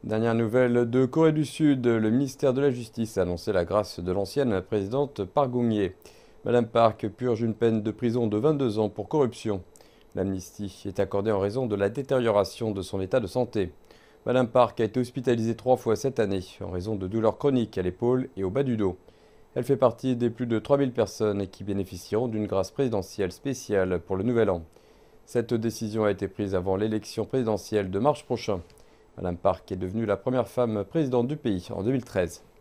Dernière nouvelle de Corée du Sud, le ministère de la Justice a annoncé la grâce de l'ancienne présidente Park Geun-hye. Madame Park purge une peine de prison de 22 ans pour corruption. L'amnistie est accordée en raison de la détérioration de son état de santé. Madame Park a été hospitalisée 3 fois cette année en raison de douleurs chroniques à l'épaule et au bas du dos. Elle fait partie des plus de 3000 personnes qui bénéficieront d'une grâce présidentielle spéciale pour le nouvel an. Cette décision a été prise avant l'élection présidentielle de mars prochain. Madame Park est devenue la première femme présidente du pays en 2013.